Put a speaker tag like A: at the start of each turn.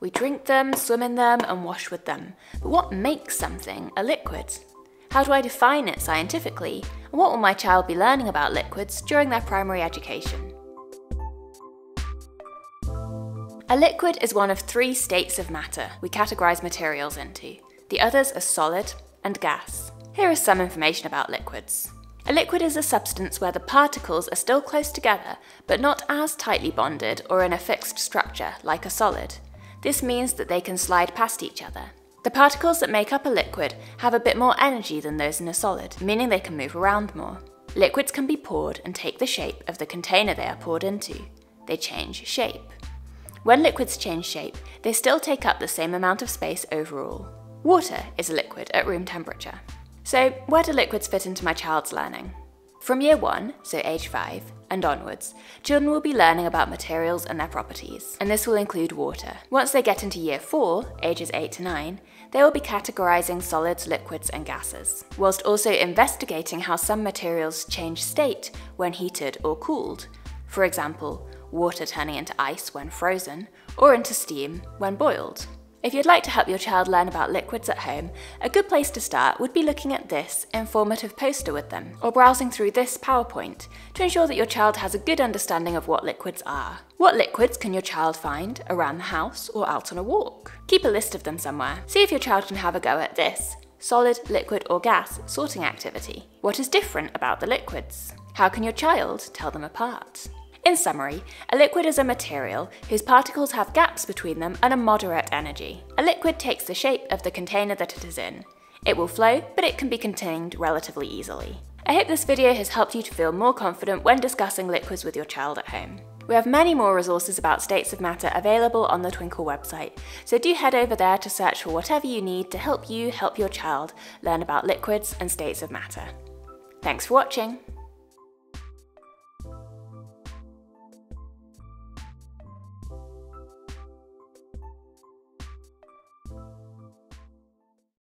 A: We drink them, swim in them, and wash with them. But what makes something a liquid? How do I define it scientifically? And what will my child be learning about liquids during their primary education? A liquid is one of 3 states of matter we categorise materials into. The others are solid and gas. Here is some information about liquids. A liquid is a substance where the particles are still close together, but not as tightly bonded or in a fixed structure like a solid. This means that they can slide past each other. The particles that make up a liquid have a bit more energy than those in a solid, meaning they can move around more. Liquids can be poured and take the shape of the container they are poured into. They change shape. When liquids change shape, they still take up the same amount of space overall. Water is a liquid at room temperature. So, where do liquids fit into my child's learning? From year 1, so age 5, and onwards, children will be learning about materials and their properties, and this will include water. Once they get into year 4, ages 8 to 9, they will be categorising solids, liquids, and gases, whilst also investigating how some materials change state when heated or cooled. For example, water turning into ice when frozen, or into steam when boiled. If you'd like to help your child learn about liquids at home, a good place to start would be looking at this informative poster with them, or browsing through this PowerPoint to ensure that your child has a good understanding of what liquids are. What liquids can your child find around the house or out on a walk? Keep a list of them somewhere. See if your child can have a go at this solid, liquid, or gas sorting activity. What is different about the liquids? How can your child tell them apart? In summary, a liquid is a material whose particles have gaps between them and a moderate energy. A liquid takes the shape of the container that it is in. It will flow, but it can be contained relatively easily. I hope this video has helped you to feel more confident when discussing liquids with your child at home. We have many more resources about states of matter available on the Twinkl website, so do head over there to search for whatever you need to help you help your child learn about liquids and states of matter. Thanks for watching!